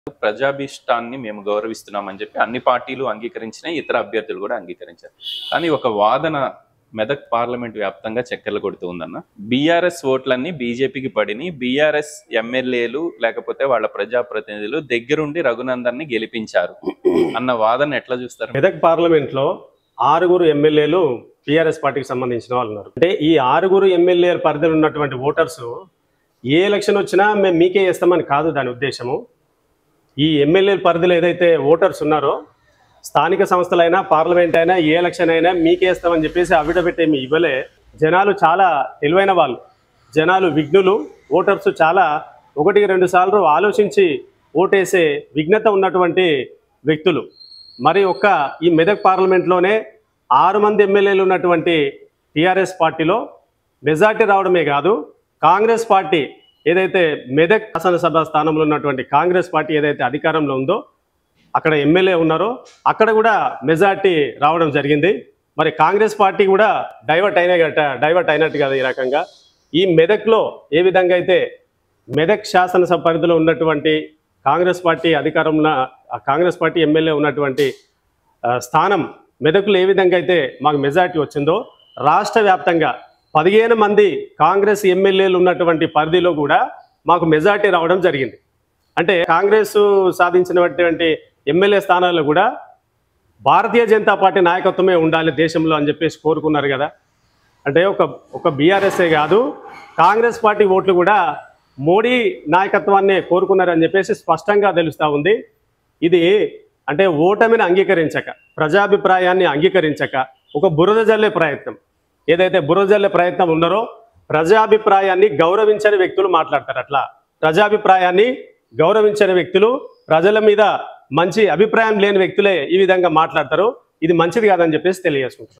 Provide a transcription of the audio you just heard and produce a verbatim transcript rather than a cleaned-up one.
ప్రజాభిష్టాన్ని మేము గౌరవిస్తున్నామని చెప్పి అన్ని పార్టీలు అంగీకరించినాయి, ఇతర అభ్యర్థులు కూడా అంగీకరించారు. కానీ ఒక వాదన మెదక్ పార్లమెంట్ వ్యాప్తంగా చక్కెర్లు కొడుతూ ఉందన్న. బీఆర్ఎస్ ఓట్లన్నీ బీజేపీకి పడిని, బీఆర్ఎస్ ఎమ్మెల్యేలు లేకపోతే వాళ్ళ ప్రజాప్రతినిధులు దగ్గరుండి రఘునందన్ని గెలిపించారు అన్న వాదన ఎట్లా చూస్తారు? మెదక్ పార్లమెంట్ లో ఆరుగురు ఎమ్మెల్యేలు టీఆర్ఎస్ పార్టీకి సంబంధించిన వాళ్ళు ఉన్నారు. అంటే ఈ ఆరుగురు ఎమ్మెల్యేల పరిధిలో ఉన్నటువంటి ఓటర్స్ ఏ ఎలక్షన్ వచ్చినా మేము మీకే వేస్తామని కాదు దాని ఉద్దేశము. ఈ ఎమ్మెల్యేల పరిధిలో ఏదైతే ఓటర్స్ ఉన్నారో స్థానిక సంస్థలైనా పార్లమెంట్ అయినా ఏ ఎలక్షన్ అయినా మీకే వేస్తామని చెప్పేసి అవిడబెట్టి ఏమి ఇవ్వలే. జనాలు చాలా తెలివైన వాళ్ళు, జనాలు విఘ్నులు, ఓటర్స్ చాలా ఒకటికి రెండు సార్లు ఆలోచించి ఓటేసే విఘ్నత ఉన్నటువంటి వ్యక్తులు. మరి ఒక్క ఈ మెదక్ పార్లమెంట్లోనే ఆరు మంది ఎమ్మెల్యేలు ఉన్నటువంటి టీఆర్ఎస్ పార్టీలో మెజార్టీ రావడమే కాదు, కాంగ్రెస్ పార్టీ ఏదైతే మెదక్ శాసనసభ స్థానంలో ఉన్నటువంటి కాంగ్రెస్ పార్టీ ఏదైతే అధికారంలో ఉందో అక్కడ ఎమ్మెల్యే ఉన్నారో అక్కడ కూడా మెజార్టీ రావడం జరిగింది. మరి కాంగ్రెస్ పార్టీ కూడా డైవర్ట్ అయినగట డైవర్ట్ అయినట్టు కదా. ఈ రకంగా ఈ మెదక్లో ఏ విధంగా అయితే మెదక్ శాసనసభ పరిధిలో ఉన్నటువంటి కాంగ్రెస్ పార్టీ అధికారంలో కాంగ్రెస్ పార్టీ ఎమ్మెల్యే ఉన్నటువంటి స్థానం మెదక్లో ఏ విధంగా అయితే మాకు మెజార్టీ వచ్చిందో రాష్ట్ర వ్యాప్తంగా పదిహేను మంది కాంగ్రెస్ ఎమ్మెల్యేలు ఉన్నటువంటి పరిధిలో కూడా మాకు మెజార్టీ రావడం జరిగింది. అంటే కాంగ్రెస్ సాధించినటువంటి ఎమ్మెల్యే స్థానాల్లో కూడా భారతీయ జనతా పార్టీ నాయకత్వమే ఉండాలి దేశంలో అని చెప్పేసి కోరుకున్నారు కదా. అంటే ఒక ఒక బీఆర్ఎస్ఏ కాదు, కాంగ్రెస్ పార్టీ ఓట్లు కూడా మోడీ నాయకత్వాన్ని కోరుకున్నారని చెప్పేసి స్పష్టంగా తెలుస్తూ ఉంది. ఇది అంటే ఓటమిని అంగీకరించక, ప్రజాభిప్రాయాన్ని అంగీకరించక ఒక బురద జల్లే ప్రయత్నం, ఏదైతే బురద జల్లే ప్రయత్నం ఉన్నారో ప్రజాభిప్రాయాన్ని గౌరవించని వ్యక్తులు మాట్లాడతారు. అట్లా ప్రజాభిప్రాయాన్ని గౌరవించని వ్యక్తులు, ప్రజల మీద మంచి అభిప్రాయం లేని వ్యక్తులే ఈ విధంగా మాట్లాడతారు. ఇది మంచిది కాదని చెప్పేసి తెలియజేసుకుంటారు.